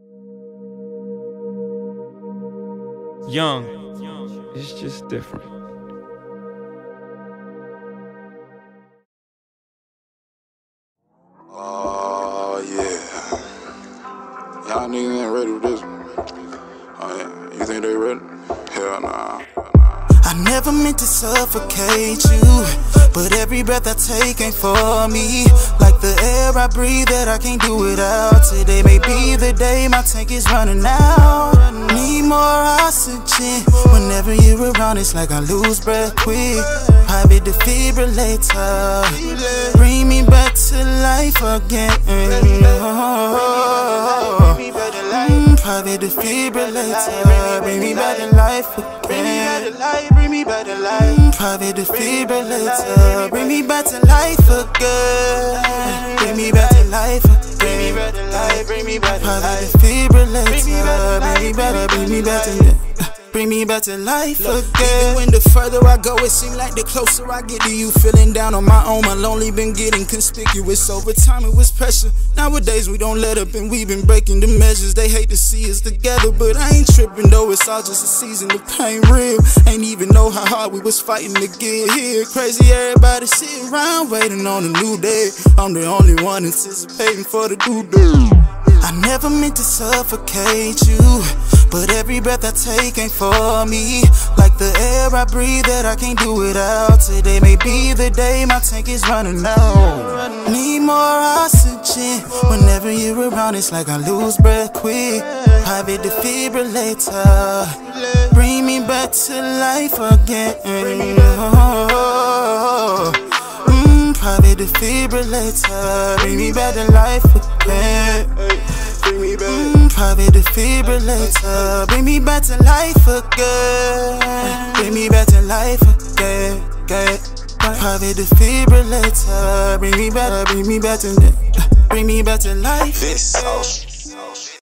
Young, it's just different. Oh, yeah. Y'all niggas ain't ready with this one. Oh, yeah. You think they ready? Hell nah. I never meant to suffocate you, but every breath I take ain't for me. Like the air I breathe that I can't do without. Today may be the day my tank is running out. Need more oxygen. Whenever you're around, it's like I lose breath quick. Private defibrillator, bring me back to life again. Private defibrillator, bring me back to life again. Bring me back to life. Private defibrillator, bring me back to life again. Bring me back to life again. Bring me back to life. Private defibrillator, bring me back to life. Bring me back to life again. Even when the further I go, it seems like the closer I get to you. Feeling down on my own, my lonely been getting conspicuous. Over time it was pressure. Nowadays we don't let up and we've been breaking the measures. They hate to see us together, but I ain't tripping though. It's all just a season of pain real. Ain't even know how hard we was fighting to get here. Crazy everybody sitting around waiting on a new day. I'm the only one anticipating for the due date. I never meant to suffocate you, but every breath I take ain't for me. Like the air I breathe that I can't do without. Today may be the day my tank is running out. Need more oxygen. Whenever you're around, it's like I lose breath quick. Private defibrillator, bring me back to life again. Private defibrillator, bring me back to life again. Private defibrillator, bring me back to life again. Bring me back to life again. Private defibrillator, bring me back to life. This.